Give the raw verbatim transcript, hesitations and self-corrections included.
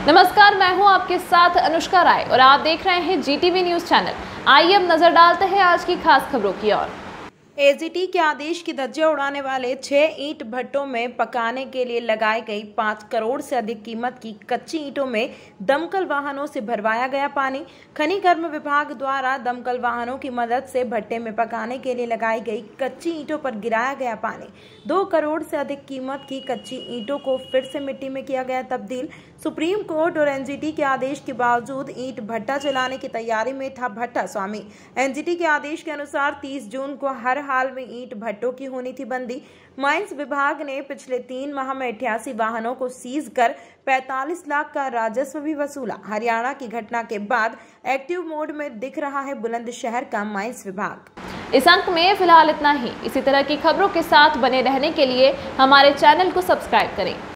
नमस्कार, मैं हूं आपके साथ अनुष्का राय और आप देख रहे हैं जीटीवी न्यूज चैनल। आइए अब नजर डालते हैं आज की खास खबरों की ओर। एजीटी के आदेश की धज्जियां उड़ाने वाले छह ईंट भट्टों में पकाने के लिए लगाई गई पाँच करोड़ से अधिक कीमत की कच्ची ईंटों में दमकल वाहनों से भरवाया गया पानी। खनिकर्म विभाग द्वारा दमकल वाहनों की मदद से भट्टे में पकाने के लिए लगाई गई कच्ची ईंटों पर गिराया गया पानी। दो करोड़ से अधिक कीमत की कच्ची ईंटों को फिर से मिट्टी में किया गया तब्दील। सुप्रीम कोर्ट और एनजीटी के आदेश के बावजूद ईंट भट्टा चलाने की तैयारी में था भट्टा स्वामी। एनजीटी के आदेश के अनुसार तीस जून को हर हाल में ईंट भट्टों की होनी थी बंदी। माइंस विभाग ने पिछले तीन माह में अठासी वाहनों को सीज कर पैंतालीस लाख का राजस्व भी वसूला। हरियाणा की घटना के बाद एक्टिव मोड में दिख रहा है बुलंदशहर का माइंस विभाग। इस अंक में फिलहाल इतना ही। इसी तरह की खबरों के साथ बने रहने के लिए हमारे चैनल को सब्सक्राइब करें।